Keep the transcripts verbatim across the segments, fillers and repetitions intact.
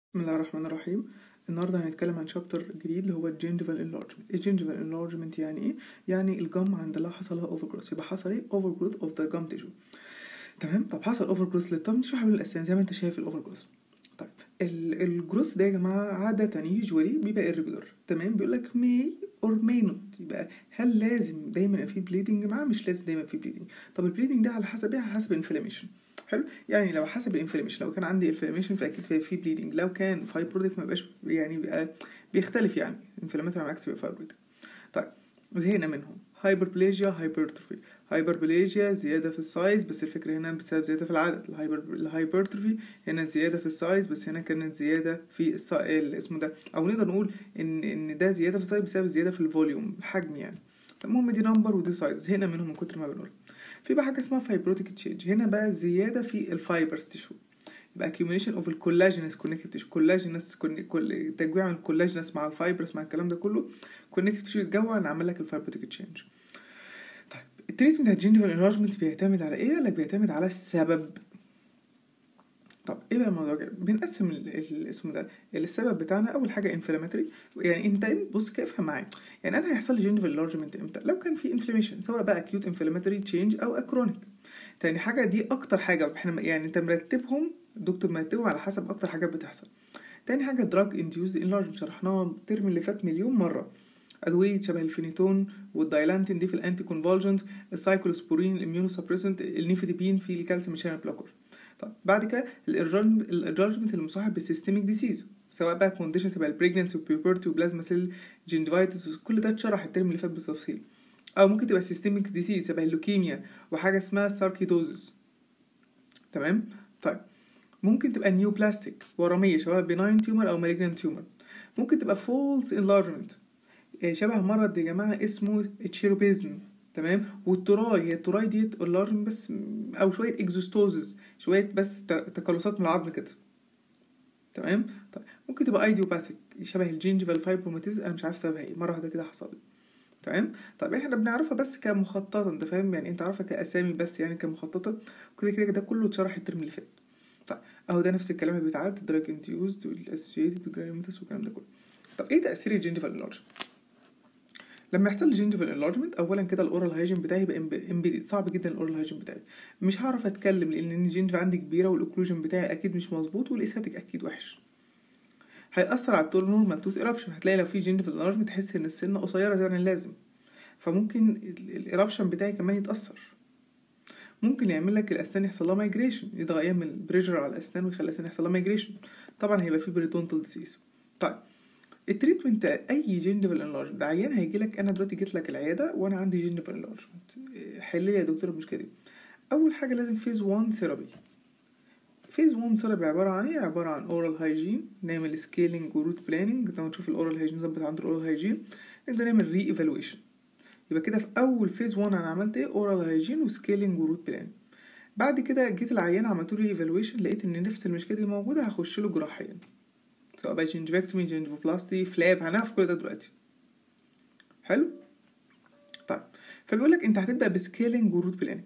بسم الله الرحمن الرحيم. النهارده هنتكلم عن شابتر جديد اللي هو الجينجيفال انلارجمنت. الجينجيفال انلارجمنت يعني ايه؟ يعني الجم عند الله حصل لها اوفر جروث، يبقى حصل ايه؟ اوفر جروث اوف ذا جم تيشو. تمام. طب حصل اوفر جروث للتم تيشو حوالين الاسنان زي ما انت شايف الاوفر جروث. طيب الجروث ده يا جماعه عاده يوجوالي بيبقى irregular. تمام. بيقول لك may or may not. يبقى هل لازم دايما يبقى في بليدنج معاه؟ مش لازم دايما في بليدنج. طب البليدنج ده على حسب ايه؟ على حسب الانفلاميشن. حلو. يعني لو حسب الانفلاميشن، لو كان عندي انفلاميشن فاكيد في في بليدنج. لو كان فايبروتيك ما بيبقاش، يعني بيبقى بيختلف، يعني انفلاماتوري على عكس فايبروتيك. طيب زهقنا منهم. هايبربليجيا، هايبرتروفي. هايبربليجيا زياده في السايز، بس الفكره هنا بسبب زياده في العدد. الهايبر الهايبرتروفي هنا زياده في السايز، بس هنا كانت زياده في السا... اسمه ده، او نقدر نقول ان ان ده زياده في السايز بسبب زياده في الفوليوم، الحجم يعني. المهم دي نمبر ودي سايز، زهقنا منهم من كتر ما بنقول. في بقى حاجه اسمها فايبروتيك تشينج، هنا بقى زياده في الفايبرز تيشو، يبقى accumulation of الكولاجينس connective tissue. كولاجينس كل تجويع من الكولاجينس مع الفايبرس مع الكلام ده كله، connective tissue يتجوع نعمل لك الفايبروتيك تشينج. طيب التريتمنت بتاع الجينجيفال انلارجمنت بيعتمد على ايه؟ قال لك بيعتمد على السبب. طب ايه بقى الموضوع ده؟ بنقسم الاسم ده. السبب بتاعنا اول حاجه انفلاماتوري، يعني انت بص كده افهم معايا. يعني انا هيحصل لي جينجيفال انلارجمنت امتى؟ لو كان في انفلاميشن، سواء بقى اكيوت انفلاماتوري تشينج او اكرونيك. تاني حاجه دي اكتر حاجه احنا يعني انت مرتبهم، الدكتور مرتبهم على حسب اكتر حاجات بتحصل. تاني حاجه دراج انديوز انلارجمنت، شرحناها الترم اللي فات مليون مره. ادويه شبه الفينيتون والدايلانتين دي في الانتي كونفولجنت، السايكلوسبورين الاميونوسابريسنت، النيفيديبين في الكالسيوم شانل بلوكر. طب بعد كده الارجمنت المصاحب بالسيستميك ديسيز، سواء بقى كونديشنز شبه البريجننسي وبيوبرتي وبلازما سيل جينجيفايتس، كل ده اتشرح الترم اللي فات بالتفصيل. او ممكن تبقى سيستميك ديسيز شبه اللوكيميا وحاجه اسمها ساركيدوزس. تمام. طيب ممكن تبقى نيو بلاستيك ورميه شبه بيناين تيومر او مالجنانت تيومر. ممكن تبقى فولس انلارجمنت شبه مرض يا جماعه اسمه تشيروبيزم. تمام. والتراي، هي التراي ديت انلارجمنت بس، او شويه اكزوستوزز، شويه بس تكلسات من العظم كده. تمام. طيب ممكن تبقى ايديوباثيك شبه الجينجيفال فايبروماتيز، انا مش عارف سببها ايه، مره واحده كده حصل. تمام. طيب احنا بنعرفها بس كمخططه، انت فاهم يعني، انت عارفها كاسامي بس يعني كمخططه. كده كده ده كله اتشرح الترم اللي فات. طيب اهو ده نفس الكلام اللي بيتعاد، دراج انديوزد والاسوشيتد والجراماتس والكلام ده كله. طب ايه تاثير الجينجيفال انلارجمنت؟ لما يحصل لي جينجيفال انلارجمنت، اولا كده الاورال هايجين بتاعي يبقى امبيدد، صعب جدا الاورال هايجين بتاعي، مش هعرف اتكلم لان الجينجيف عندي كبيره والاوكلوجن بتاعي اكيد مش مظبوط والاساتيك اكيد وحش. هيأثر على التور نورمال توث ايرابشن، هتلاقي لو في جينجيفال انلارجمنت تحس ان السنه قصيره زي ما اللازم، فممكن الايرابشن بتاعي كمان يتأثر. ممكن يعمل لك الاسنان يحصل لها مايجريشن، يضغط يعمل بريشر على الاسنان ويخلي الاسنان يحصل لها مايجريشن، طبعا هيبقى في بريدونتال ديسيز. طيب التريتمنت اي جينجيفال انلارجمنت، عيان هيجي لك، انا دلوقتي جيت لك العياده وانا عندي جينجيفال انلارجمنت، حل لي يا دكتور المشكله دي. اول حاجه لازم فيز واحد ثيرابي. فيز واحد ثيرابي عباره عن ايه؟ عباره عن اورال هايجين، نعمل سكيلينج وروت بلاننج. لما نشوف الاورال هايجين نظبط عند الاورال هايجين، نبدا نعمل ري ايفالويشن. يبقى كده في اول فيز واحد انا عملت ايه؟ اورال هايجين وسكيلينج وروت بلاننج. بعد كده جيت العيان عملت له ايفالويشن، لقيت ان نفس المشكله دي موجوده، هخش له جراحيا، سواء بقى جينجيفكتومي، جينجيفوبلاستي، فلاب، هنعرف كل ده دلوقتي. حلو. طيب فبيقول لك انت هتبدا بسكيلينج وروت بلاننج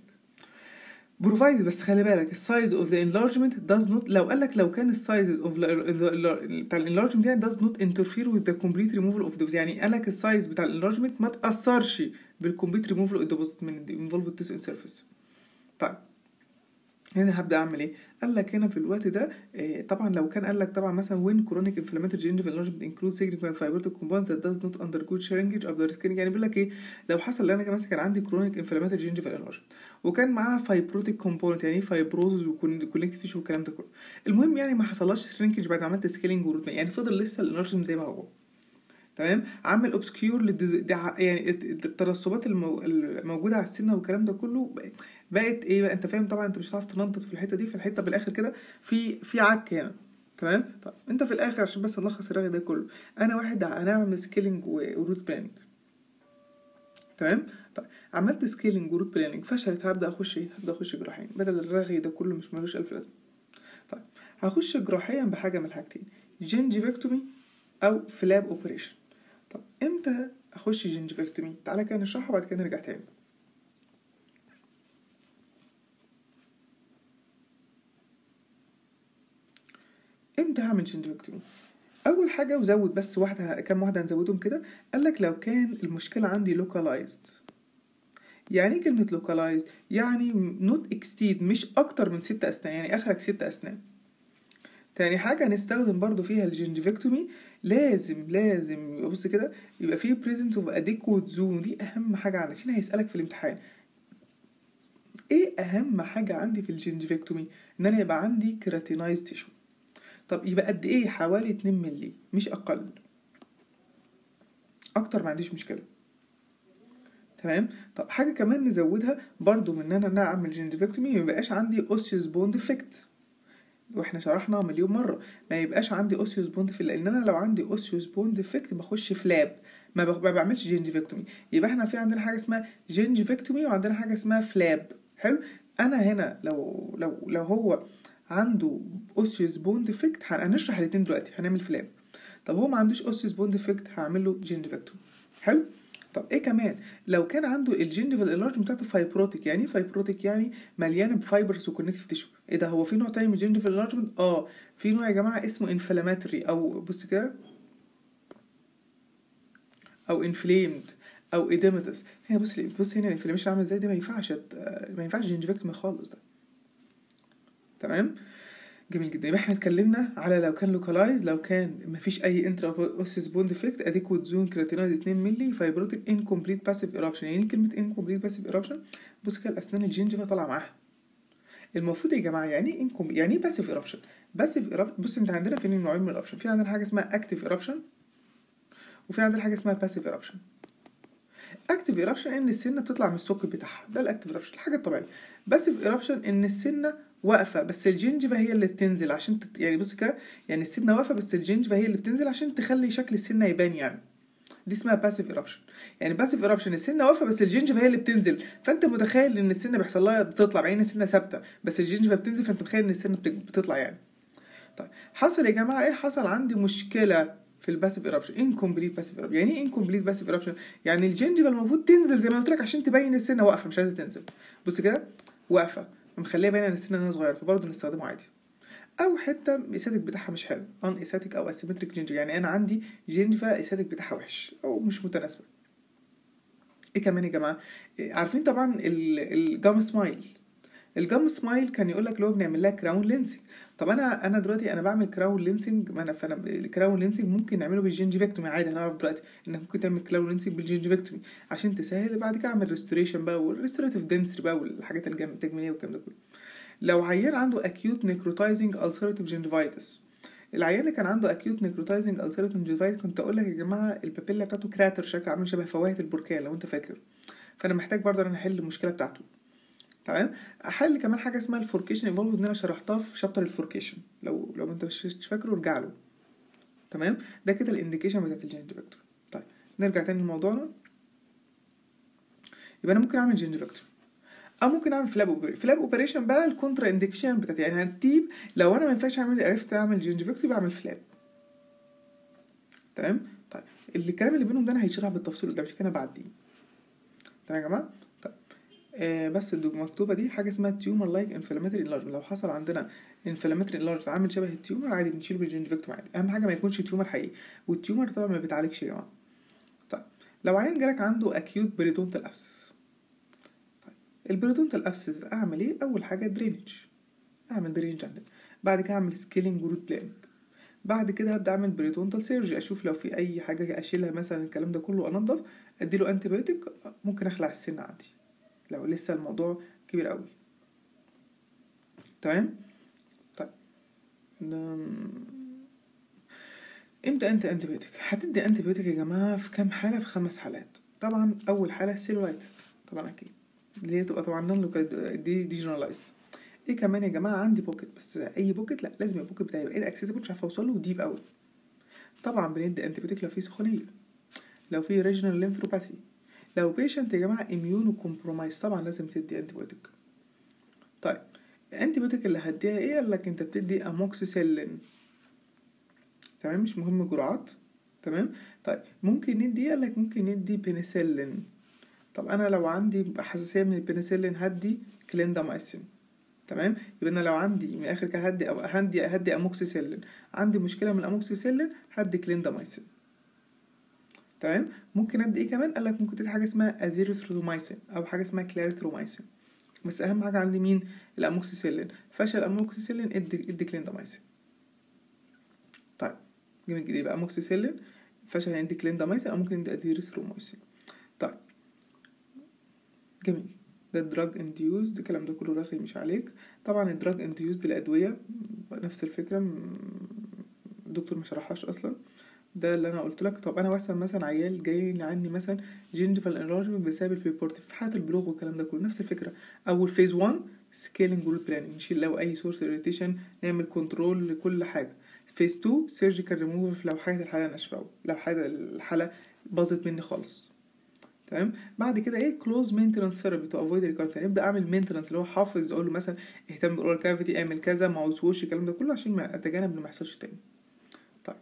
بروفايد، بس خلي بالك السايز اوف ذا انلارجمنت داز نوت، لو قال لك لو كان السايز اوف بتاع الانلارجمنت يعني داز نوت انترفير وذ ذا كومبليت ريموفال اوف ذا، يعني قال لك السايز بتاع الانلارجمنت ما تاثرش بالكومبليت ريموفال اوف الديبوزيت من الانفولفد تيشو سيرفيس. طيب هنا هبدا اعمل ايه؟ قال لك هنا في الوقت ده إيه، طبعا لو كان قال لك طبعا مثلا وين كرونيك انفلاماتوري جينجيفال انلارجمنت انكلود سيجنيفيكانت فايبروتيك كومبوننت ذات داز نوت اندرجو شرينجج اوف ذا سكين، يعني بيقول لك ايه؟ لو حصل انا مثلا كان عندي كرونيك انفلاماتوري جينجيفال انلارجمنت وكان معاها فايبروتيك كومبوننت، يعني ايه فايبروز وكونكتيف تيشو والكلام ده كله، المهم يعني ما حصلش شرينكج بعد ما عملت سكيلينج وروت، يعني فضل لسه الانلارجمنت زي ما هو. تمام. عامل اوبسكيور للدز... يعني الترسبات المو... الموجوده على السنه والكلام ده كله بقت ايه بقى، انت فاهم طبعا، انت مش هتعرف تنظف في الحته دي، في الحته بالاخر كده في في عك هنا. تمام. طيب انت في الاخر عشان بس نلخص الرغي ده كله، انا واحد هنعمل سكيلينج وروت بلاننج. تمام. طيب عملت سكيلينج وروت بلاننج فشلت، هبدا اخش ايه؟ هبدا اخش جراحيا بدل الرغي ده كله، مش ملوش الف لازمه. طيب هخش جراحيا بحاجه من الحاجتين، جينجيفكتومي او فلاب اوبريشن. طب امتى اخش جينجيفكتومي؟ تعالى كده نشرحها وبعد كده نرجع تاني. امتى هعمل جنجفكتومي؟ اول حاجه، وزود بس واحده، كام واحده هنزودهم كده. قال لك لو كان المشكله عندي localized. يعني ايه كلمه localized؟ يعني not exceed، مش اكتر من ست اسنان، يعني اخرك ست اسنان. تاني حاجة هنستخدم برضو فيها الجنجفكتومي، لازم لازم بص كده يبقى فيه presence of adequate zone. دي أهم حاجة عندك عشان هيسألك في الامتحان. إيه أهم حاجة عندي في الجنجفكتومي؟ إن أنا يبقى عندي كيراتينايز تيشو. طب يبقى قد إيه؟ حوالي اتنين مللي مش أقل، أكتر ما عنديش مشكلة. تمام. طب حاجة كمان نزودها برضو من إن أنا أعمل جنجفكتومي، ميبقاش عندي أوسيوس بون ديفكت، واحنا شرحنا مليون مره ما يبقاش عندي اوسيوس بون ديفكت، لان انا لو عندي اوسيوس بون ديفكت بخش في لاب، ما, بخ... ما بعملش جنجفكتومي. يبقى احنا في عندنا حاجه اسمها جنجفكتومي وعندنا حاجه اسمها فلاب. حلو. انا هنا لو لو لو هو عنده اوسيوس بون ديفكت هنشرح الاثنين دلوقتي، هنعمل فلاب. طب هو ما عندوش اوسيوس بون ديفكت هعمل له جنجفكتومي. حلو. طب ايه كمان؟ لو كان عنده الجينجيفال انلارج بتاعته فايبروتيك. يعني ايه فايبروتيك؟ يعني مليانه بفايبرز وكونكتيف تيشو. ايه ده؟ هو في نوع تاني من الجينجيفال انلارجمنت؟ اه في نوع يا جماعه اسمه انفلاماتوري، او بص كده، او انفليمد، او ايديماتس. هنا بص بص هنا الانفلاميشن عامل ازاي، ده ما ينفعش ما ينفعش جينجيفكتومي خالص ده. تمام. جميل جدا. يبقى احنا اتكلمنا على لو كان لوكالايز، لو كان مفيش اي انترا اوسيس بون ديفكت، اديكوت زون كرياتينايز اتنين مللي، فايبروتيك انكمبليت باسيف ايرابشن. يعني كلمه انكمبليت باسيف ايرابشن، بص كده الاسنان الجينجيفا طالعه معاها. المفروض يا جماعه يعني ايه انكم يعني ايه باسيف ايرابشن؟ باسيف ايرابشن، بص انت عندنا في نوعين من الايرابشن، في عندنا حاجه اسمها اكتيف ايرابشن وفي عندنا حاجه اسمها باسيف ايرابشن. اكتيف ايرابشن ان السنه بتطلع من السوك بتاعها، ده الاكتيف ايرابشن، الحاجه الطبيعيه. باسيف ايرابشن ان السنه واقفه بس الجنجفه هي اللي بتنزل عشان تت... يعني بص كده، يعني السنه واقفه بس الجنجفه هي اللي بتنزل عشان تخلي شكل السنه يبان يعني. دي اسمها باسيف ايرابشن. يعني باسيف ايرابشن السنه واقفه بس الجنجفه هي اللي بتنزل، فانت متخيل ان السنه بيحصل لها بتطلع، مع ان السنه ثابته بس الجنجفه بتنزل، فانت متخيل ان السنه بتطلع يعني. طيب حصل يا جماعه ايه؟ حصل عندي مشكله في الباسيف ايرابشن، انكمبليت باسيف ايرابشن. يعني ايه انكمبليت باسيف ايرابشن؟ يعني الجنجفه المفروض تنزل زي ما قلت لك عشان تبين السنه واقفه مش عايزه تنزل. بص كده واقفه مخليها باينه ان السنه صغيره، فبرضه نستخدمه عادي. او حته الاستاتيك بتاعها مش حلو، ان استاتيك او اسيمتريك جنجفه، يعني انا عندي جنجفه استاتيك بتاعها وحش او مش متناسبه. ايه كمان يا جماعه؟ إيه عارفين طبعا الجام سمايل؟ الجام سمايل كان يقول لك لو بنعمل لها كراون لينسنج. طب انا انا دلوقتي انا بعمل كراون لينسنج، ما انا فانا الكراون لينسنج ممكن نعمله بالجنجفكتومي عادي. هنعرف دلوقتي انك ممكن تعمل كراون لينسنج بالجنجفكتومي عشان تسهل بعد كده اعمل ريستوريشن بقى والريستوريتيف دنسري بقى والحاجات التجميليه والكلام ده كله. لو عيان عنده اكيوت نيكروتايزنج السيرتيف جنجفايتس، العيان اللي كان عنده اكيوت نيكروتايزنج السيرتيف جنجفايتس كنت اقول لك يا جماعه البابيلا بتاعته كراتر، شكل عامل شبه فواهه البركان لو انت فاكر، فانا محتاج برضه ان انا احل المشكله بتاعته. تمام. احل كمان حاجه اسمها الفوركيشن ايفولف، ان انا شرحتها في شابتر الفوركيشن، لو لو انت مش فاكره ارجع له. تمام. ده كده الانديكيشن بتاعت الجنجفكتور. طيب نرجع تاني لموضوعنا. يبقى انا ممكن اعمل جنجفكتور او ممكن اعمل فلاب اوبريشن. فلاب اوبريشن بقى الكونترا انديكيشن بتاعتي، يعني هنتيب لو انا ما ينفعش اعمل، عرفت اعمل جنجفكتور بعمل فلاب. تمام. طيب الكلام اللي بينهم ده انا هيشرح بالتفصيل قدام، عشان كده بعديه. تمام يا جماعه. طيب آه بس المكتوبه دي حاجه اسمها تيومر لايك انفلاماتوري انلارجمنت. لو حصل عندنا انفلاماتوري انلارجمنت عامل شبه التيومر عادي بنشيله بالجنجفكتوم عادي، اهم حاجه ما يكونش تيومر حقيقي، والتيومر طبعا ما بيتعالجش يا جماعه. طيب لو عيان جالك عنده اكيوت بريتونتال ابسس، طيب البريتونتال ابسس اعمل ايه؟ اول حاجه درينج، اعمل درينج عندك، بعد كده اعمل سكيلينج وروت بلاننج، بعد كده هبدا اعمل بريتونتال سيرجي، اشوف لو في اي حاجه اشيلها مثلا، الكلام ده كله انضف، اديله انتي بايوتيك، ممكن اخلع السن عادي لو لسه الموضوع كبير قوي. تمام. طيب امتى انت انتي بايوتيك؟ هتدي انتي بايوتيك يا جماعه في كام حاله؟ في خمس حالات. طبعا اول حاله السيلولايتس، طبعا اكيد اللي هي تبقى طبعا نون لوكال دي دي جنرالايزد. ايه كمان يا جماعه؟ عندي بوكيت، بس اي بوكيت لا، لازم البوكيت بتاعي يبقى اكسسبل مش عارف اوصل له ديب قوي. طبعا بندي انتي بايوتيك لو في سخونيه، لو في ريجنال ليمفروباثي، لو بيشنت يا جماعه اميونو كومبرومايز طبعا لازم تدي انتي بايوتيك. طيب الانتي بايوتيك اللي هديها ايه؟ قال لك انت بتدي اموكسيسيلين. تمام. مش مهم جرعات. تمام. طيب ممكن ندي، قال لك ممكن ندي بنسلين. طب انا لو عندي حساسيه من البنسلين هدي كليندامايسين. تمام. يبقى انا لو عندي من الاخر كده هدي او هدي هدي اموكسيسيلين، عندي مشكله من الاموكسيسيلين هدي كليندامايسين. تمام. ممكن ادي ايه كمان؟ قال لك ممكن تدي حاجه اسمها اذيروثرومايسين او حاجه اسمها كلاريترومايسين، بس اهم حاجه عندي مين؟ الاموكسيسيلين. فشل الاموكسيسيلين ادي ادي كليندامايسين. طيب جميل جدا. يبقى اموكسيسيلين فشل عندي كليندامايسين او ممكن ندي اذيروثرومايسين. طيب جميل. ده الدراج انديوزد، الكلام ده كله رخي مش عليك. طبعا الدراج انديوزد الادويه نفس الفكره، الدكتور ما شرحهاش اصلا، ده اللي انا قلت لك. طب انا مثلا مثلا عيال جاي عندي مثلا جينجيفال انلارجمنت بسبب البيبورت في حاله البلوغ والكلام ده كله، نفس الفكره. اول فيز واحد سكيلينج جروث بلاننج، نشيل لو اي سورس اريتيشن، نعمل كنترول لكل حاجه. فيز اتنين سيرجيكال ريموفال لو حاله الحاله ناشفه، لو حاله الحاله باظت مني خالص. تمام. بعد كده ايه؟ كلوز مينتنس ثيرابي تو افويد ريكارت، يعني ابدا اعمل مينتنس اللي هو حافظ، اقول له مثلا اهتم بالاورال كافيتي، اعمل كذا، ماوث ووش، الكلام ده كله عشان ما اتجنب انه ما يحصلش تاني. طيب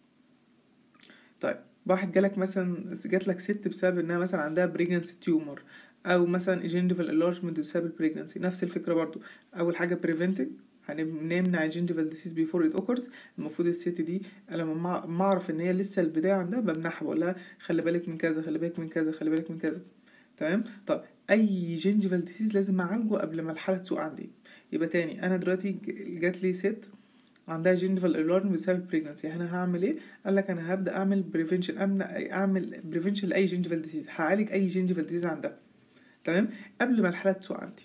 طيب واحد جالك مثلا، جات لك ست بسبب انها مثلا عندها بريجنانسي تيومر او مثلا جينجيفال انلارجمنت بسبب البريجنانسي، نفس الفكره برضو. اول حاجه بريفنتنج، هنمنع الجينجيفال ديسيز بيفور ات اوكرز. المفروض الست دي لما ما اعرف ان هي لسه البدايه عندها بمنعها، بقول لها خلي بالك من كذا، خلي بالك من كذا، خلي بالك من كذا. تمام. طب اي جينجيفال ديسيز لازم اعالجه قبل ما الحاله تسوء عندي. يبقى تاني، انا دلوقتي جات لي ست عندها جينجيفال انلارجمنت بسبب بريجنانسي، انا هعمل ايه؟ قال لك انا هبدا اعمل بريفنشن، امنع اعمل بريفنشن لاي جينجيفال ديزيز، هعالج اي جينجيفال ديزيز عندها. تمام. قبل ما الحاله تسوء عندي.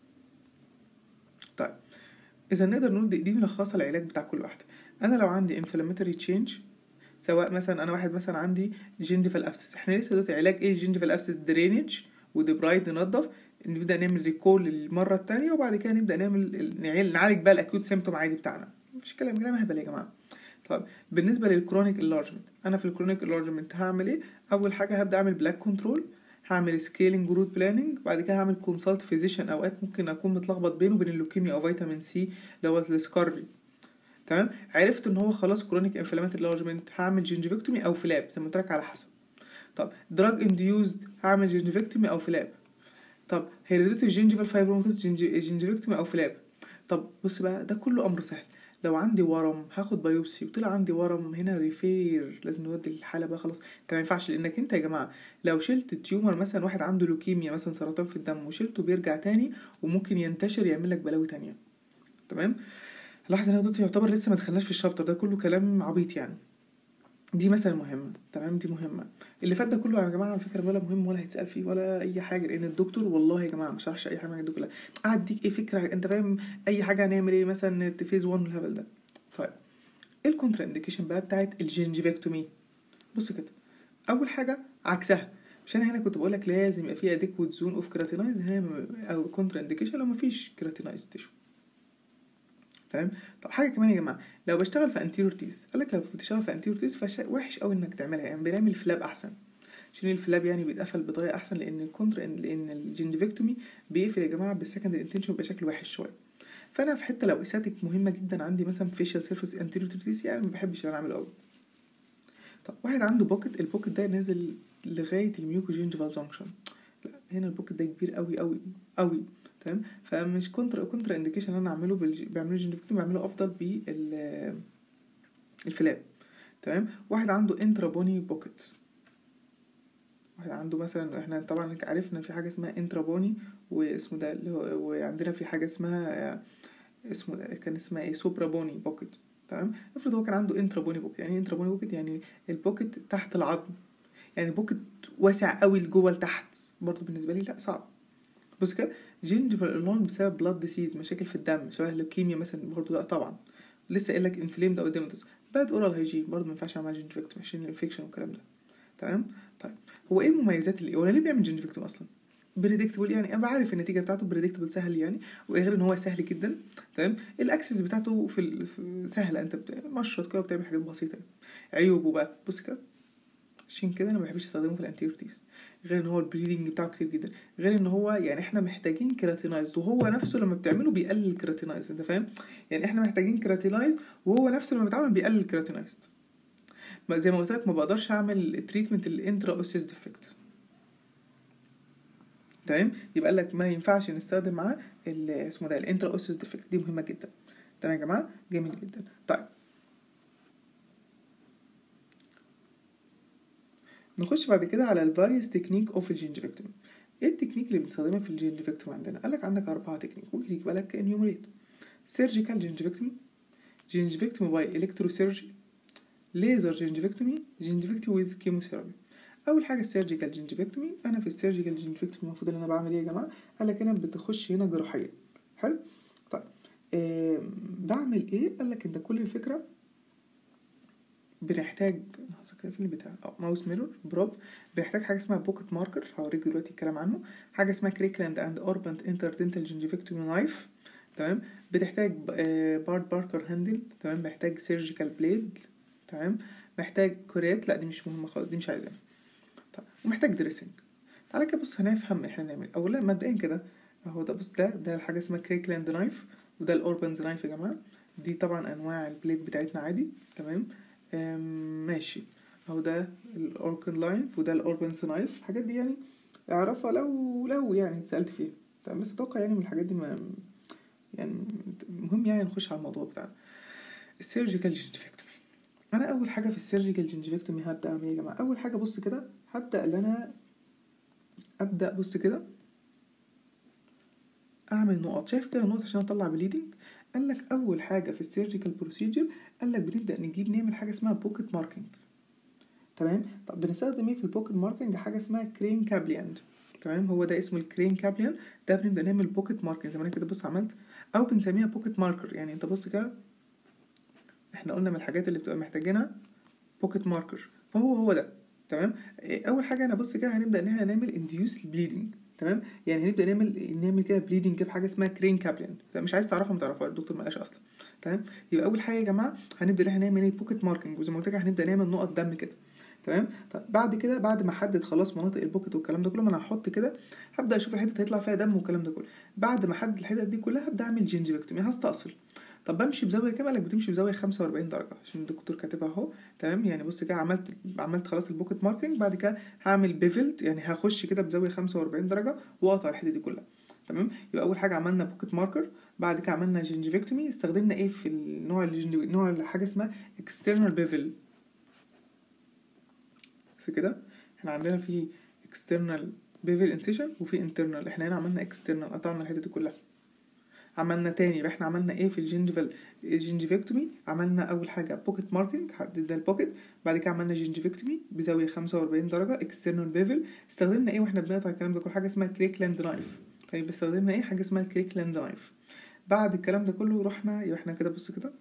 طيب اذا نقدر نقول دي, دي ملخصه العلاج بتاع كل واحده. انا لو عندي انفلاماتوري تشينج، سواء مثلا انا واحد مثلا عندي جينجيفال ابسس، احنا لسه دلوقتي علاج ايه جينجيفال ابسس؟ درينج وديبرايد، ننضف، نبدا نعمل ريكول المره الثانيه، وبعد كده نبدا نعمل نعالج بقى الاكيوت سيمتوم عادي بتاعنا. مفيش كلام كلام هبل يا جماعه. طيب بالنسبه للكرونيك انلارجمنت، انا في الكرونيك انلارجمنت هعمل ايه؟ اول حاجه هبدا اعمل بلاك كنترول، هعمل سكيلينج جروث بلاننج، بعد كده هعمل كونسلت فيزيشن، اوقات ممكن اكون متلخبط بينه وبين اللوكيميا او فيتامين سي دوت السكارفي. تمام. عرفت ان هو خلاص كرونيك انفلاماتوري انلارجمنت، هعمل جنجفكتومي او فلاب زي ما قلت لك على حسب. طب دراج انديوزد، هعمل جنجفكتومي او فلاب. طب هيريديتري جينجيفال فايبروماتوس، جنجفكتومي او فلاب. طب بص بقى، ده كله امر سهل. لو عندي ورم هاخد بايوبسي وطلع عندي ورم هنا، ريفير، لازم نودي الحاله بقى خلاص. انت ما ينفعش، لانك انت يا جماعه لو شلت التيومر، مثلا واحد عنده لوكيميا مثلا سرطان في الدم وشلته بيرجع تاني وممكن ينتشر يعمل لك بلاوي تانية. تمام. لاحظ ان انا دلوقتي يعتبر لسه ما دخلناش في الشابتر ده، كله كلام عبيط يعني. دي مثلا مهمه. تمام. دي مهمه. اللي فات ده كله يا جماعه على فكره ولا مهم ولا هيتسال فيه ولا اي حاجه، لان الدكتور والله يا جماعه ما شرحش اي حاجه من الدكتور، قعد يديك ايه فكره، انت فاهم اي حاجه هنعمل ايه مثلا فيز واحد والهبل ده. طيب ايه الكونترا انديكيشن بقى بتاعت الجينجيفكتومي؟ بص كده، اول حاجه عكسها. مش انا هنا كنت بقول لك لازم يبقى في اديكوت زون اوف كيراتينايز، هنا او كونترا انديكيشن لو مفيش كيراتينايز تيشو. تمام. طب حاجه كمان يا جماعه، لو بشتغل في انتيرور تيس، قال لك لو بتشتغل في انتيرور تيس فوحش قوي انك تعملها، يعني بنعمل فلاب احسن، عشان الفلاب يعني بيتقفل بطريقه احسن، لان الكونتر لان الجينجيفكتومي بيقفل يا جماعه بالسكندري انتنشن بيبقى شكله وحش شويه. فانا في حته لو اساتيك مهمه جدا عندي مثلا فيشال سيرفيس انتيرور تيس، يعني ما بحبش انا اعمله قوي. طب واحد عنده بوكت، البوكت ده نازل لغايه الميوكوجينجيفال جانكشن، لا هنا البوكت ده كبير قوي قوي قوي. تمام. فمش كونتر كونتر انديكيشن انا اعمله بالج... بعمله جينجيفكتومي، بعمله افضل بال الفلاب. تمام. واحد عنده انترابوني بوكت، واحد عنده مثلا، احنا طبعا عرفنا في حاجه اسمها انترابوني واسمه ده اللي هو، وعندنا في حاجه اسمها اسمه ده كان اسمها ايه سوبرابوني بوكت. تمام. افرض هو كان عنده انترابوني بوكت، يعني انترابوني بوكت يعني البوكت تحت العظم، يعني بوكت واسع قوي لجوه لتحت، برضه بالنسبه لي لا صعب. بص كده، جينجيفال انلون بسبب بلاد ديسيز، مشاكل في الدم شبه اللوكيميا مثلا، برضه لا طبعا. لسه قايل لك انفليمد او اديمتس، باد اورال هيجين، برضه ما ينفعش اعمل جينجيفكتومي عشان الانفكشن والكلام ده. تمام. طيب هو ايه مميزات اللي ولا ليه بيعمل جينجيفكتومي اصلا؟ بريدكتبل، يعني انا بعرف النتيجه بتاعته بريدكتبل سهل يعني، وغير ان هو سهل جدا. تمام. الاكسس بتاعته في, ال... في سهله، انت بتمشط كده وبتعمل حاجات بسيطه. عيوبه بقى بص كده، عشان كده انا ما بحبش استخدمه في الانتيورتيز، غير ان هو البليدنج بتاعه كتير جدا، غير ان هو يعني احنا محتاجين كيراتينايز، وهو نفسه لما بتعمله بيقلل الكيراتينايز، انت فاهم؟ يعني احنا محتاجين كيراتينايز وهو نفسه لما بيتعمل بيقلل الكيراتينايز. زي ما قلت لك ما بقدرش اعمل تريتمنت الانترا اوسيس ديفكت، تمام. يبقى قال لك ما ينفعش نستخدم معاه اسمه ده الانترا اوسيس ديفكت، دي مهمه جدا. تمام يا جماعه، جميل جدا. طيب نخش بعد كده على الفاريوس تكنيك اوف الجنجفكتومي. ايه التكنيك اللي بنستخدمها في الجنجفكتومي عندنا؟ قال لك عندك اربعه تكنيك، ممكن يجيب لك انيومريت. سيرجيكال جنجفكتومي، جنجفكتومي باي الكتروسيرجي، ليزر جنجفكتومي، جنجفكتومي ويز كيموثيرابي. اول حاجه السيرجيكال جنجفكتومي. انا في السيرجيكال جنجفكتومي المفروض ان انا بعمل ايه يا جماعه؟ قال لك انا بتخش هنا جراحيه. حلو. طيب آه بعمل ايه؟ قال لك انت كل الفكره بنحتاج في البتاع او ماوس ميرور بروب، بنحتاج حاجه اسمها بوكت ماركر، هوريك دلوقتي الكلام عنه. حاجه اسمها كريكلاند اند اوربنت انتردنتال جنجفكتومي نايف. تمام. بتحتاج بارد باركر هاندل. تمام. محتاج سيرجيكال بليد. تمام. محتاج كوريات، لا دي مش مهمه خالص، دي مش عايزينها. طيب ومحتاج دريسنج. تعالى كده بص هنفهم احنا نعمل اولا مبدئيا كده اهو. ده بص، ده ده الحاجه اسمها كريكلاند نايف، وده الاوربنز نايف يا جماعه. دي طبعا انواع البليد بتاعتنا عادي. تمام. ماشي اهو. ده الاوركن لايف وده الاوربنز نايف. الحاجات دي يعني اعرفها لو لو يعني اتسالت فيها. تمام. بس اتوقع يعني من الحاجات دي ما يعني مهم يعني نخش على الموضوع بتاعنا. السيرجيكال جنجفكتومي. انا اول حاجه في السيرجيكال جنجفكتومي هبدا اعمل ايه يا جماعه؟ اول حاجه بص كده هبدا ان انا ابدا بص كده اعمل نقط. شايف كده نقط عشان اطلع بليدنج. قال لك اول حاجه في السيرجيكال بروسيجر قال لك بنبدا نجيب نعمل حاجه اسمها بوكيت ماركينج. تمام. طب بنستخدم ايه في البوكيت ماركينج؟ حاجه اسمها كرين كابليان. تمام. هو ده اسمه الكرين كابليان. ده بنبدا نعمل بوكيت ماركينج زي ما انا كده بص عملت، او بنسميها بوكيت ماركر. يعني انت بص كده احنا قلنا من الحاجات اللي بتبقى محتاجينها بوكيت ماركر، فهو هو ده. تمام. اول حاجه انا بص كده هنبدا ان احنا نعمل انديوس بليدنج. تمام. يعني هنبدا نعمل نعمل كده بليدنج بحاجه اسمها كرين كابلين. مش عايز تعرفها ما تعرفها، الدكتور ما قالش اصلا. تمام. يبقى اول حاجه يا جماعه هنبدا ان احنا نعمل ايه؟ بوكيت ماركينج. وزي ما قلت لك هنبدا نعمل نقط دم كده. تمام. طب بعد كده بعد ما احدد خلاص مناطق البوكيت والكلام ده كله، ما انا هحط كده هبدا اشوف الحته هيطلع فيها دم والكلام ده كله. بعد ما احدد الحتت دي كلها هبدا اعمل جنجفكتومي، هستأصل. طب بمشي بزاويه كام؟ قالك بتمشي بزاويه خمسة وأربعين درجه عشان الدكتور كاتبها اهو. تمام. يعني بص كده عملت عملت خلاص البوكيت ماركينج. بعد كده هعمل بيفلت، يعني هخش كده بزاويه خمسة وأربعين درجه واقطع الحته دي كلها. تمام. يبقى اول حاجه عملنا بوكيت ماركر. بعد كده عملنا جنجفكتومي. استخدمنا ايه في النوع الجنجفكتومي؟ نوع حاجه اسمها اكسترنال بيفل. بس كده احنا عندنا في اكسترنال بيفل انسيشن وفي انترنال. احنا هنا عملنا اكسترنال، قطعنا الحته دي كلها. عملنا تاني يبقى احنا عملنا ايه في الجنجفال الجنجفكتومي؟ عملنا اول حاجه بوكيت ماركينج، حددنا البوكيت. بعد كده عملنا جنجفكتومي بزاويه خمسة وأربعين درجه اكسترنال بيفل. استخدمنا ايه واحنا بنقطع الكلام ده كله؟ حاجه اسمها كريكلاند نايف. طيب استخدمنا ايه؟ حاجه اسمها كريكلاند نايف. بعد الكلام ده كله رحنا يبقى احنا كده بص كده.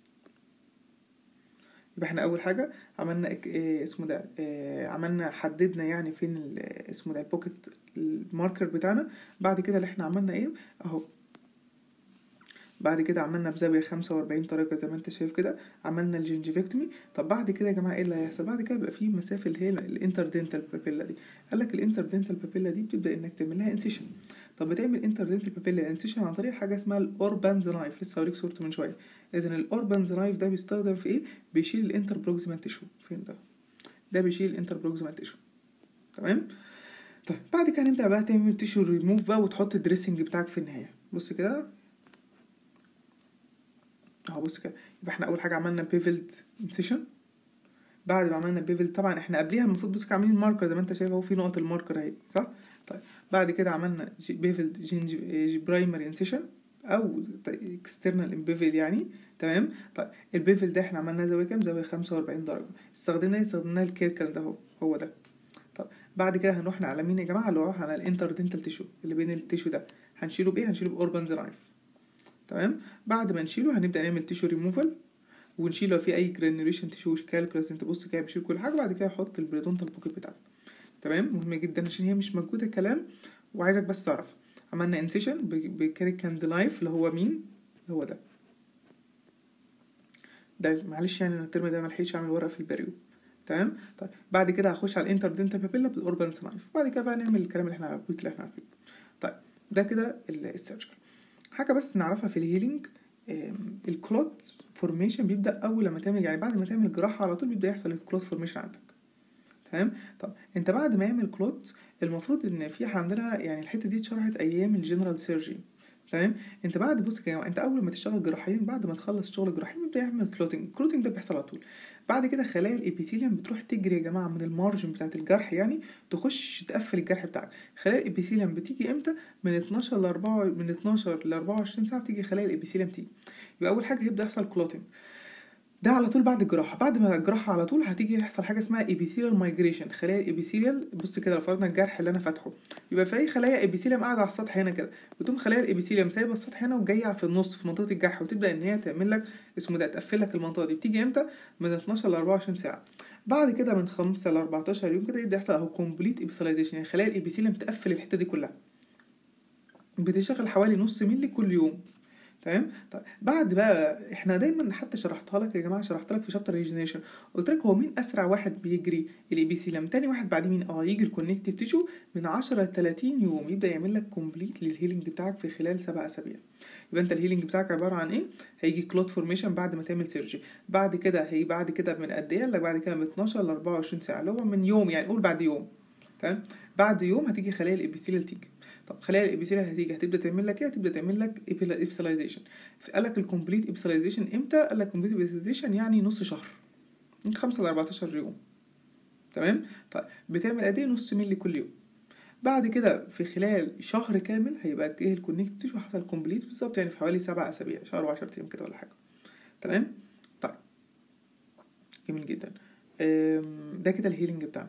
يبقى احنا اول حاجه عملنا ايه اسمه ده إيه عملنا حددنا يعني فين اسمه ده البوكيت الماركر بتاعنا. بعد كده اللي احنا عملنا ايه اهو. بعد كده عملنا بزاوية خمسة وأربعين درجة زي ما انت شايف كده، عملنا الجنجفكتومي. طب بعد كده يا جماعة ايه اللي هيحصل؟ بعد كده بيبقى فيه مسافة اللي هي الانتردنتال بابيلا دي. قال لك الانتردنتال بابيلا دي بتبدأ انك تعمل لها انسيشن. طب بتعمل انتردنتال بابيلا انسيشن عن طريق حاجة اسمها الاوربانز نايف. لسه هوريك صورته من شوية. اذا الاوربانز نايف ده بيستخدم في ايه؟ بيشيل الانتر بروكسيمال تيشو. فين ده؟ ده بيشيل الانتر بروكسيمال تيشو. تمام. طيب بعد كده نبدأ بقى تعمل تيشو ريموف بقى وتحط الدريسنج بتاعك في النهاية. بص كده اهو. بص كده يبقى احنا اول حاجه عملنا بيفلت انسيشن. بعد ما عملنا بيفلت طبعا احنا قبليها المفروض بص كده عاملين ماركر زي ما انت شايف اهو، في نقط الماركر اهي صح. طيب بعد كده عملنا بيفلت جينج برايمري انسيشن او اكسترنال بيفل يعني. تمام. طيب البيفل ده احنا عملناه زاويه كام؟ زاويه خمسة وأربعين درجه. استخدمنا ايه؟ استخدمنا الكيركل ده اهو، هو ده. طب بعد كده هنروح على مين يا جماعه؟ هنروح على الانتردنتال تيشو اللي بين التيشو ده. هنشيله بايه؟ هنشيله باوربانز نايف. تمام. بعد ما نشيله هنبدا نعمل تيشو ريموفال ونشيل لو في اي جرانيوليشن تيشو كالكولاس. انت بص كده بشيل كل حاجه. بعد كده احط البريدونتال بوكيت بتاعتك. تمام. مهم جدا عشان هي مش موجوده كلام، وعايزك بس تعرف. عملنا انسيشن بكاريكاند لايف اللي هو مين؟ اللي هو ده ده معلش يعني انا الترم ده ملحقتش اعمل ورقه في البريو. تمام. طيب بعد كده هخش على الانتردنتال بابيلا بالاوربانس نايف. بعد كده بقى نعمل الكلام اللي احنا اللي احنا عارفينه. طيب ده كده السيرجيكال. حاجه بس نعرفها في الهيلينج، الكلوت فورميشن بيبدا اول لما تعمل، يعني بعد ما تعمل الجراحه على طول بيبدا يحصل الكلوت فورميشن عندك. تمام. طب انت بعد ما يعمل كلوت المفروض ان في عندنا يعني الحته دي اتشرحت ايام الجنرال سيرجري. تمام. انت بعد بص يا جماعه، انت اول ما تشتغل جراحيا بعد ما تخلص شغل جراحي بيبدا يعمل كلوتنج. الكلوتنج ده بيحصل على طول. بعد كده خلايا الابيثيليوم بتروح تجري يا جماعه من المارجن بتاعت الجرح، يعني تخش تقفل الجرح بتاعك. خلايا الابيثيليوم بتيجي امتى؟ من اتناشر ل اربعة، من اتناشر ل اربعة وعشرين ساعه بتيجي خلايا الابيثيليوم تيجي. يبقى اول حاجه هيبدا يحصل كلوتنج، ده على طول بعد الجراحه. بعد ما الجراحه على طول هتيجي يحصل حاجه اسمها ابيثيليال مايجريشن. خلايا الابيثيليال بص كده، لو فرضنا الجرح اللي انا فاتحه يبقى في خلايا ابيثيليوم قاعده على السطح هنا كده، بتقوم خلايا الابيثيليوم سايبه السطح هنا وجايه في النص في منطقه الجرح، وتبدا ان هي تعمل لك اسمه ده تقفل لك المنطقه دي. بتيجي امتى؟ من اتناشر ل اربعة وعشرين ساعه. بعد كده من خمسة ل اربعتاشر يوم كده يبدا يحصل اهو كومبليت ابيثيلايزيشن، يعني خلايا الابيثيليوم تقفل الحته دي كلها. بتشتغل حوالي نص مللي كل يوم. تمام. طيب بعد بقى احنا دايما حتى شرحتها لك يا جماعه، شرحت لك في شابتر ريجنريشن، قلت لك هو مين اسرع واحد بيجري؟ الابيثيليوم. تاني واحد بعد مين؟ اه يجي الكونكتيف تيشو. من عشرة ل تلاتين يوم يبدا يعمل لك كومبليت للهيلينج بتاعك في خلال سبع اسابيع. يبقى انت الهيلينج بتاعك عباره عن ايه؟ هيجي كلوت فورميشن بعد ما تعمل سيرجي. بعد كده هي بعد كده من قد ايه؟ قال لك بعد كده من اتناشر ل اربعة وعشرين ساعه، اللي هو من يوم، يعني قول بعد يوم. تمام. بعد يوم هتيجي خلايا الابيثيليال تيجي. طب خلايا الابيثيليال هتيجي هتبدا تعمل لك ايه؟ هتبدا تعمل لك ابيثيلايزيشن. قال لك الكومبليت ابيثيلايزيشن امتى؟ قال لك كومبليت ابيثيلايزيشن يعني نص شهر، من خمسة ل اربعتاشر يوم. تمام. طيب بتعمل قد ايه؟ نص مللي كل يوم. بعد كده في خلال شهر كامل هيبقى ايه الكونكت تيشو حصل كومبليت بالظبط، يعني في حوالي سبع اسابيع، شهر وعشرة ايام كده ولا حاجه. تمام. طيب جميل جدا. ده كده الهيلينج بتاعنا.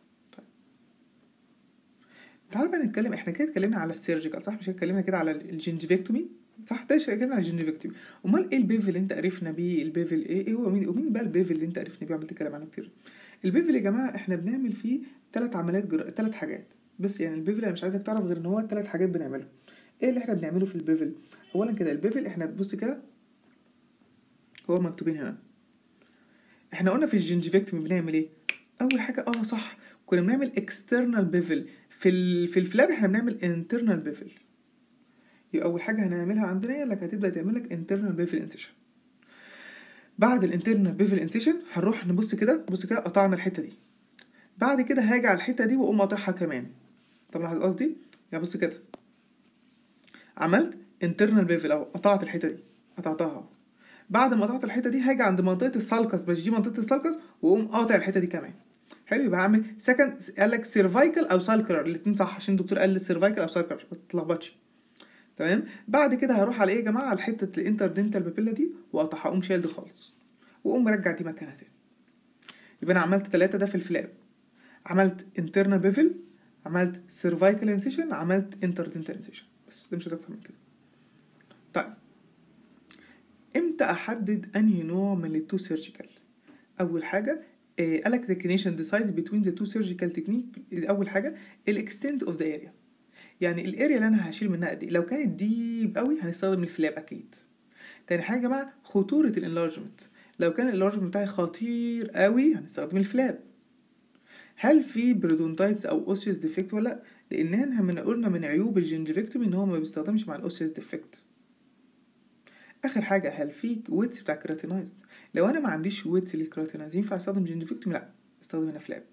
تعالوا بقى نتكلم، احنا كده اتكلمنا على السيرجيكال صح؟ مش اتكلمنا كده على الجنجفيكتومي صح؟ ده اتكلمنا على الجنجفيكتومي. امال ايه البيفل اللي انت عرفنا بيه؟ البيفل ايه؟ ايه هو مين؟ ومين بقى البيفل اللي انت عرفنا بيه عملت تتكلم عنه كتير؟ البيفل يا جماعه احنا بنعمل فيه ثلاث عمليات جر... ثلاث حاجات بس. يعني البيفل انا مش عايزك تعرف غير ان هو ثلاث حاجات بنعملهم. ايه اللي احنا بنعمله في البيفل؟ اولا كده البيفل احنا بص كده هو مكتوبين هنا. احنا قلنا في الجنجفيكتومي بنعمل ايه؟ اول حاجه اه صح، كنا بنعمل اكسترنال بيفل. في ال... في الفلاب احنا بنعمل انترنال بيفل. يبقى اول حاجه هنعملها عندنا هي انك هتبدا تعمل لك انترنال بيفل انسيشن. بعد الانترنال بيفل انسيشن هنروح نبص كده، بص كده قطعنا الحته دي. بعد كده هاجي على الحته دي واقوم قاطعها كمان. طب لاحظ قصدي؟ يعني بص كده عملت انترنال بيفل اهو، قطعت الحته دي، قطعتها اهو. بعد ما قطعت الحته دي هاجي عند منطقه السالكس، بس دي منطقه السالكس، واقوم قاطع الحته دي كمان. حلو. يبقى هعمل سكند، قال لك سيرفايكال او سالكلر، الاثنين صح عشان الدكتور قال لي سيرفايكال او سالكلر ما تتلخبطش. تمام. بعد كده هروح على ايه يا جماعه؟ على حته الانتردنتال بابيلا دي واقطعها، اقوم شايل دي خالص واقوم مرجع دي مكانها تاني. يبقى انا عملت ثلاثه ده في الفلاب، عملت انترنال بيفل، عملت سيرفايكال انسيشن، عملت انتردنتال انسيشن، بس ده مش اكتر من كده. طيب امتى احدد انهي نوع من التو سيرجيكال؟ اول حاجه آه قالك the clinician decide between the two surgical technique. اول حاجه الاكستنت اوف ذا اريا، يعني الاريا اللي انا هشيل منها قد ايه. لو كانت ديب قوي هنستخدم الفلاب اكيد. تاني حاجه يا جماعه خطوره الانلارجمنت، لو كان الانلارجمنت بتاعي خطير قوي هنستخدم الفلاب. هل في بريدونتايتس او اوسيوس ديفكت ولا لا؟ لان احنا من قلنا من عيوب الجنجفيكتومي ان هو ما بيستخدمش مع الاوسيوس ديفكت. اخر حاجه هل في ويتس بتاع كراتينايزد؟ لو انا ما عنديش ويتس للكراتينايز ينفع استخدم جنجفيكتومي؟ لا، استخدم هنا فلاب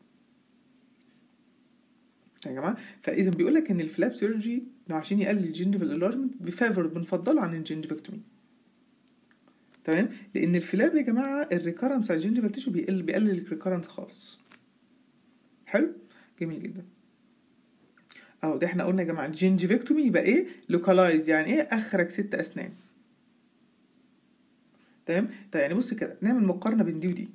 يا جماعه. فاذا بيقول لك ان الفلاب سيرجي عشان يقلل الجنجفال انلارجمنت بفافور بنفضله عن الجنجفيكتومي. تمام. لان الفلاب يا جماعه الريكارنس على الجنجفال تيشو بيقل بيقلل الريكارنس خالص. حلو جميل جدا. اهو ده احنا قلنا يا جماعه الجنجفيكتومي يبقى ايه؟ لوكالايز، يعني ايه؟ اخرج ست اسنان. تمام. طيب يعني بص كده نعمل مقارنه بين دي ودي.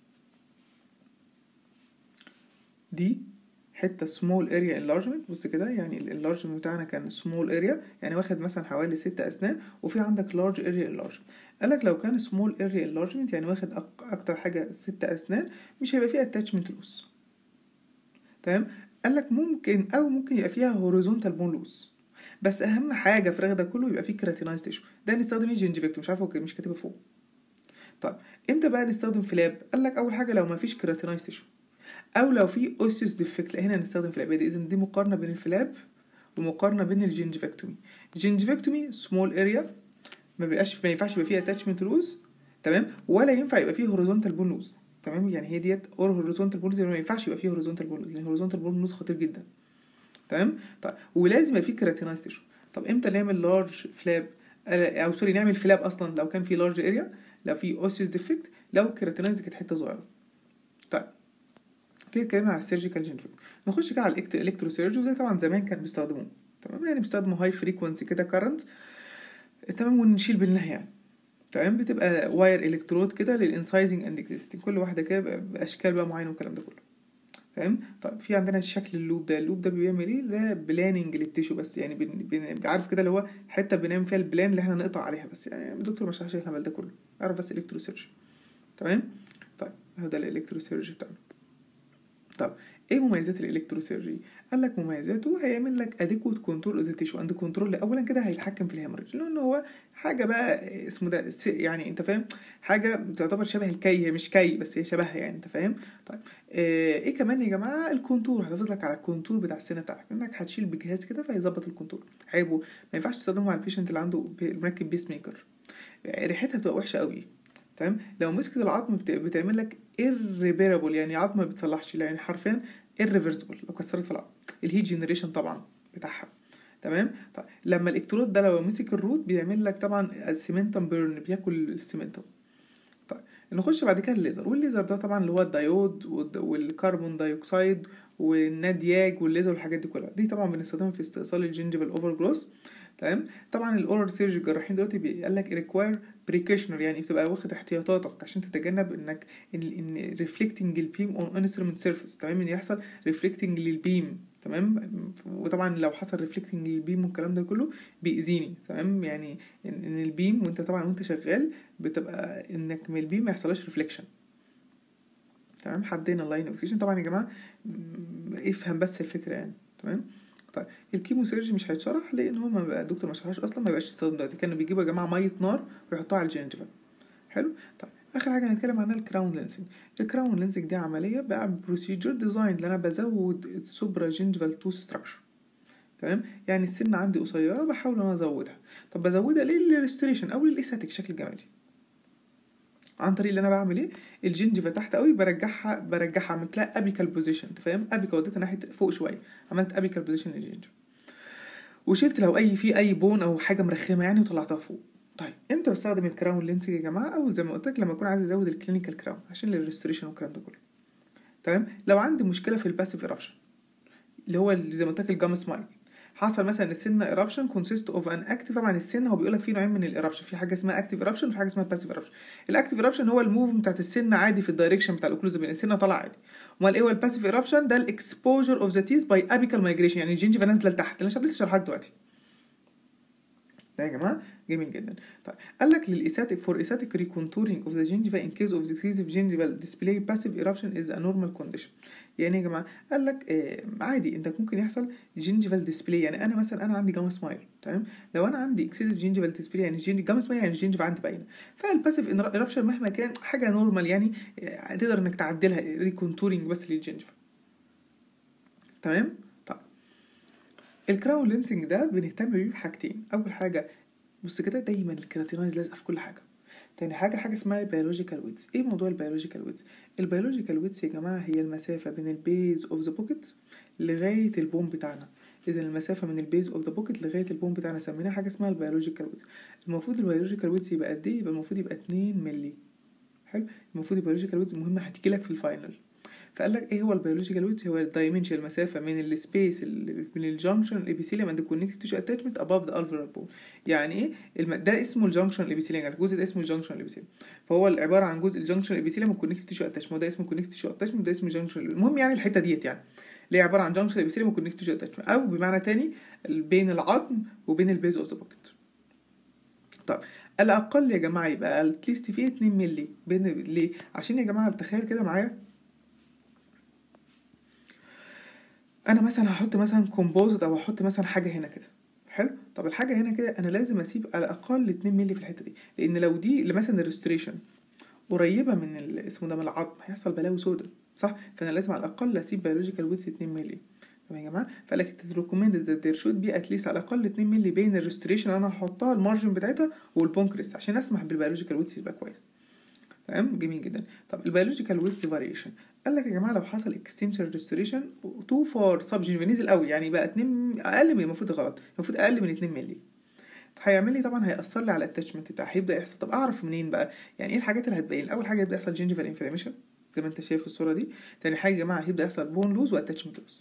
دي حته سمول اريا انلارجمنت، بص كده يعني الانلارجمنت بتاعنا كان سمول اريا، يعني واخد مثلا حوالي ست اسنان، وفي عندك لارج اريا انلارجمنت. قالك لو كان سمول اريا انلارجمنت يعني واخد اكتر حاجه ست اسنان مش هيبقى فيها اتاتشمنت لوس. تمام. قالك ممكن او ممكن يبقى فيها هوريزونتال بون لوس، بس اهم حاجه في ده كله يبقى فيه كراتينايز تيشو. ده نستخدم ايه؟ جنجفيكتوم. مش عارف هو مش كاتبه فوق. طيب امتى بقى نستخدم فلاب؟ قالك اول حاجه لو ما فيش كراتينايز تيشو، او لو في اوسيوس ديفكت، هنا هنستخدم فلاب. اذا دي مقارنه بين الفلاب ومقارنه بين الجنجفيكتومي. الجنجفيكتومي سمول اريا ما بيبقاش ما ينفعش يبقى فيها اتاتشمنت لوز، تمام، ولا ينفع يبقى فيه هوريزونتال بون لوز. تمام، يعني هي ديت اور هوريزونتال بولز، ما ينفعش يبقى فيه هوريزونتال بولز لان هوريزونتال بولز خطير جدا. تمام. طيب ولازم يبقى فيه كيراتينايز تيشو. طب امتى نعمل لارج فلاب او سوري نعمل فلاب اصلا؟ لو كان في لارج اريا، لو في اوسيوس ديفكت، لو الكيراتينايز كانت حته صغيره. طيب كده اتكلمنا على السيرجيكال جينجفال. نخش كده على الالكترو سيرجي، وده طبعا زمان كان بيستخدموه. تمام، يعني بيستخدموا هاي فريكوانسي كده كارنت. تمام، ونشيل بالله يعني. تمام، بتبقى واير الكترود كده للانسايزنج اند اكزيستنج، كل واحده كده باشكال بقى معينه والكلام ده كله. تمام. طيب في عندنا الشكل اللوب ده، اللوب ده بيعمل ايه؟ ده بلاننج للتيشو بس، يعني بن... بن... عارف كده اللي هو حته بنعمل فيها البلان اللي احنا نقطع عليها بس، يعني الدكتور ما شرحش الهبل ده كله، اعرف بس الكترو سيرجي. تمام. طيب اهو ده الالكترو سيرجي بتاعنا. طب ايه مميزات الالكترو سيرجي؟ قال لك مميزاته هيعمل لك اديكوت كنترول اوف ذا تيشو اند كنترول. اولا كده هيتحكم في الهيموريج، لان هو حاجه بقى اسمه ده يعني انت فاهم، حاجه تعتبر شبه الكي، هي مش كي بس هي شبهها يعني انت فاهم. طيب آه ايه كمان يا جماعه؟ الكونتور، هتحافظ لك على الكونتور بتاع السنه بتاعتك، انك هتشيل بجهاز كده فيظبط الكونتور. عيبه ما ينفعش تستخدمه على البيشنت اللي عنده مركب بيس ميكر، ريحتها بتبقى وحشه قوي. تمام، لو مسكت العظم بتعمل لك irreparable، يعني عظم ما بتصلحش، يعني حرفيا irreversible لو كسرت في العظم. الهيت جنريشن طبعا بتاعها. تمام. طيب لما الالكترود ده لو مسك الروت بيعمل لك طبعا السيمنتم بيرن، بياكل السيمنتم. طيب نخش بعد كده الليزر، والليزر ده طبعا اللي هو الدايود والكربون دايوكسيد والنادياج والليزر والحاجات دي كلها، دي طبعا بنستخدمها في استئصال الجنجيفال اوفر جروث. تمام. طبعا الاورال سيرجي الجراحين دلوقتي بيقول لك ريكواير بريكوشنر، يعني بتبقى واخد احتياطاتك عشان تتجنب انك ان ان ريفلكتنج البيم اون انسترومنت سيرفيس. تمام، ان يحصل ريفلكتنج للبيم. تمام، وطبعا لو حصل ريفلكتنج للبيم والكلام ده كله بيأذيني. تمام، يعني ان, إن البيم وانت طبعا وانت شغال بتبقى انك من البيم ما يحصلش ريفليكشن. تمام، حدينا اللاين اوكسيجن طبعا يا جماعه، افهم بس الفكره يعني. تمام. طيب الكيمو سيرجي مش هيتشرح لان هو ما الدكتور ما شرحش اصلا، ما يبقاش يستخدم دلوقتي. كانوا بيجيبوا يا جماعه ميه نار ويحطوها على الجنجفه. حلو. طيب اخر حاجه هنتكلم عنها الكراون لينسنج. الكراون لينسنج دي عمليه بقى بروسيجر ديزاين، اللي انا بزود السوبرا جنجفال توث ستراكشر. تمام، يعني السن عندي قصيره بحاول انا ازودها. طب بزودها ليه؟ للريستوريشن او للاستاتيك، شكل جمالي. عن طريق اللي انا بعمل ايه؟ الجنجفه تحت قوي برجعها برجعها عملت لها ابيكال بوزيشن، انت فاهم؟ ابيكال وديتها ناحيه فوق شويه، عملت ابيكال بوزيشن للجنجفه، وشلت لو اي في اي بون او حاجه مرخمه يعني وطلعتها فوق. طيب امتى بستخدم الكراون لينسنج يا جماعه؟ اول زي ما قلت لك لما اكون عايز ازود الكلينيكال كراون عشان الريستوريشن والكلام ده كله. تمام، لو عندي مشكله في الباسيف ايرابشن اللي هو زي ما قلت لك الجاما سمايل، حصل مثلا السن ايرابشن كونسيست اوف ان اكتيف. طبعا السن هو بيقول لك فيه نوعين من الايرابشن، في حاجه اسمها اكتيف ايرابشن وفي حاجه اسمها باسيف ايرابشن. الاكتيف ايرابشن هو الموفمنت بتاعت السن عادي في الدايركشن بتاع الاوكلوزيف، السن طالع عادي. امال ايه هو الباسيف ايرابشن؟ ده الاكسبوجر اوف ذا تيث باي ابيكال مايجريشن، يعني الجنجفه نازله لتحت. انا لسه شرحت دلوقتي ده يا جماعه، جميل جدا. طيب قال لك للايساتيك فور ايساتيك ريكونتورينج اوف ذا جينجيفا ان كيس اوف اكسسيف جينجيفال ديسبلاي باسيف ايرابشن از ا نورمال كونديشن. يعني يا جماعه قال لك آه عادي انت ممكن يحصل جينجيفال ديسبلاي، يعني انا مثلا انا عندي جاما سمايل. تمام، لو انا عندي اكسسيف جينجيفال ديسبلاي يعني جاما سمايل يعني الجينجيفا عندي باينه، فالباسيف ايرابشن مهما كان حاجه نورمال يعني آه تقدر انك تعدلها ريكونتورينج بس للجينجيفا. تمام. طيب الكراون لينسنج ده بنهتم بيه بحاجتين. اول حاجه بص كده دايما الكيراتينايز لازقه في كل حاجه. تاني حاجه حاجه اسمها بيولوجيكال ويدز. ايه موضوع البيولوجيكال ويدز؟ البيولوجيكال ويدز يا جماعه هي المسافه بين البيز اوف ذا بوكيت لغايه البون بتاعنا. اذا المسافه من البيز اوف ذا بوكيت لغايه البون بتاعنا سميناها حاجه اسمها البيولوجيكال ويدز. المفروض البيولوجيكال ويدز يبقى قد ايه؟ يبقى المفروض يبقى اتنين مللي. حلو، المفروض البيولوجيكال ويدز مهمه هتيجي لك في الفاينل. فقال لك ايه هو البيولوجيكال ويدز؟ هو الدايمنشن، المسافه من السبيس من الجنكشن الابيثيليوم اند كونكتيف تيشو اتاتشمنت اباف ذا الفيولار بون. يعني ايه الم... ده اسمه الجنكشن الابيثيليوم، يعني الجزء ده اسمه الجنكشن الابيثيليوم. فهو عباره عن جزء الجنكشن الابيثيليوم والكونكتيف تيشو اتاتشمنت، ده اسمه كونكتيف تيشو اتاتشمنت، ده اسمه جنكشن. المهم يعني الحته ديت يعني اللي هي عباره عن جنكشن الابيثيليوم والكونكتيف تيشو اتاتشمنت، او بمعنى تاني بين العظم وبين البيز اوف ذا بوكيت. طب الاقل يا جماعه يبقى اتليست فيه اتنين مللي بين ليه؟ عشان يا جماعه تخيل كده معايا انا مثلا هحط مثلا كومبوزيت او هحط مثلا حاجه هنا كده. حلو، طب الحاجه هنا كده انا لازم اسيب على الاقل اتنين مللي في الحته دي، لان لو دي مثلا الريستوريشن قريبه من اسمه ده من العظم هيحصل بلاوي سودا، صح؟ فانا لازم على الاقل اسيب بيولوجيكال ويدث اتنين مللي. تمام يا جماعه، فقال لك ريكومندد ذات ذير شود بي اتليست على الاقل اتنين مللي بين الريستوريشن اللي انا هحطها المارجن بتاعتها والبونكريست عشان اسمح بالبيولوجيكال ويدث يبقى كويس. تمام جميل جدا. طب البيولوجيكال ويتس فاريشن قال لك يا جماعه لو حصل اكستنشن ريستوريشن تو فار سب جينيفال نزل قوي يعني بقى اتنين اقل من المفروض، غلط المفروض اقل من اتنين مللي، هيعمل لي طبعا هيأثر لي على الاتاتشمنت بتاعه، هيبدا يحصل. طب اعرف منين بقى؟ يعني ايه الحاجات اللي هتبين؟ اول حاجه يبدا يحصل جينجيفال انفلاميشن زي ما انت شايف في الصوره دي. تاني حاجه يا جماعه هيبدا يحصل بون لوز واتاتشمنت لوز.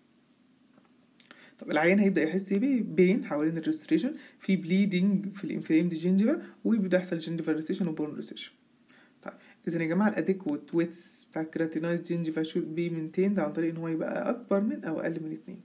طب العيان هيبدا يحس بيه بين حوالين الريستريشن، في بليدنج في الانفلامد جينجيفا، ويبدا يحصل جينجيفال ريستريشن وبون ريستريشن. طيب اذا يا جماعه الاديكوت ويتس بتاع الكراتينايز جينجيفا شود بي مينتيند عن طريق ان هو يبقى اكبر من او اقل من اتنين.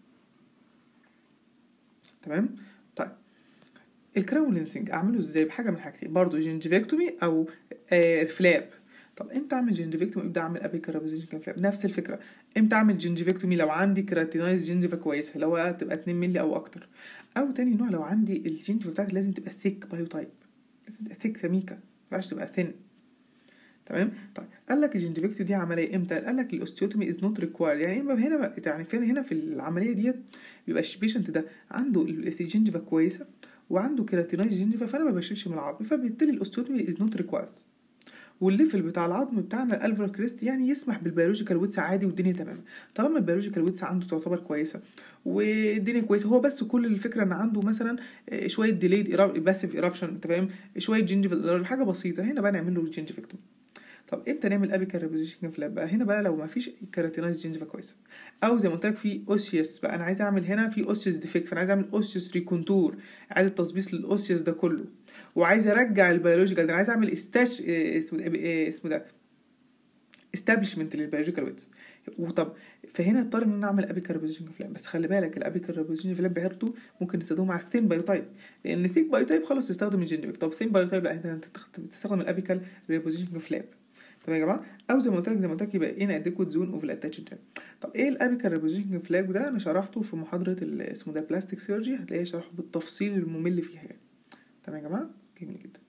تمام. طيب الكراون لينسنج اعمله ازاي؟ بحاجه من حاجتين برضو، جينجيفيكتومي او آه فلاب. طب امتى اعمل جينجيفيكتومي؟ ابدا اعمل ابيكارابوزيشن فلاب، نفس الفكره. امتى اعمل جينجيفيكتومي؟ لو عندي كراتينايز جينجيفا كويسه، اللي هو تبقى اتنين مللي او اكتر. او تاني نوع لو عندي الجينجيفا بتاعتي لازم تبقى ثيك بايوتايب، لازم تبقى ثيك سميكه، ما ينفعش تبقى ثين. تمام. طيب قال لك الجينجيفيكتومي دي عمليه امتى؟ قال لك الاوستيوتومي از نوت ريكوايرد. يعني اما هنا يعني فين هنا في العمليه ديت بيبقى البيشنت ده عنده الجينجيفا كويسه وعنده كيراتينايز جينجيفا، فانا ما بشيلش من العظم، فبالتالي الاوستيوتومي از نوت ريكوايرد. والليفل بتاع العظم بتاعنا الالفر كريست يعني يسمح بالبيولوجيكال ويتس عادي والدنيا تمام. طالما البيولوجيكال ويتس عنده تعتبر كويسه والدنيا كويسه، هو بس كل الفكره ان عنده مثلا شويه ديليد باسيف ايرابشن، انت فاهم، شويه جينجيفال حاجه بسيطه، هنا بقى نعمل له جينجيفيكتومي. طب امتى نعمل ابيكال ريبوزيشن فلاب بقى؟ هنا بقى لو ما فيش كيراتينايز جينجيفا كويسه، او زي ما قلت لك في اوسيوس بقى، انا عايز اعمل هنا في اوسيوس ديفكت، فانا عايز اعمل اوسيوس ريكونتور، عايز التظبيط للاوسيوس ده كله، وعايز ارجع البيولوجيكال ده، انا عايز اعمل استاش اسمه ده اسمه ده استابليشمنت للبيولوجيكال ويتس. وطب فهنا اضطر ان انا اعمل ابيكال ريبوزيشن فلاب، بس خلي بالك الابيكال ريبوزيشن فلاب بهرته ممكن تستخدمه مع الثين بايوتايب، لان ثيك بايوتايب خلاص تستخدم الجينجيفيك. طب ثين بايوتايب لا، انت تستخدم الابيكال ريبوزيشن فلاب. تمام يا جماعه. او زي ما قلت لك زي ما قلت لك يبقى ان اديكوت زون اوف الاتاتشد. طب ايه الابيكال ريبوزيشن فلاج ده؟ انا شرحته في محاضره اسمه ده بلاستيك سيرجي، هتلاقيه شرحه بالتفصيل الممل فيها يعني. تمام يا جماعه، جميل جدا.